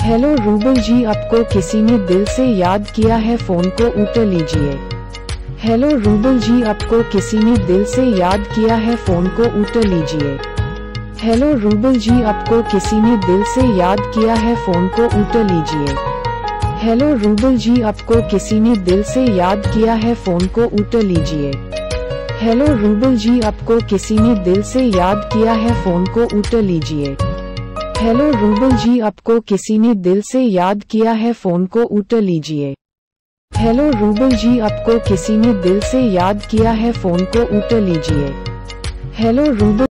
Hello rouble जी, आपको किसी ने दिल से याद किया है, फोन को उठा लीजिए। हेलो रूबल जी, आपको किसी ने दिल से याद किया है, फोन को उठा लीजिए। हेलो रूबल जी, आपको किसी ने दिल से याद किया है, फोन को उठा लीजिए। हेलो रूबल जी, आपको किसी ने दिल से याद किया है, फोन को उठा लीजिए। हेलो रूबल जी, आपको किसी ने दिल से याद किया है, फोन को उठा लीजिए। हेलो रूबल जी, आपको किसी ने दिल से याद किया है, फोन को उठा लीजिए। हेलो रूबल जी, आपको किसी ने दिल से याद किया है, फोन को उठा लीजिए। Hello rouble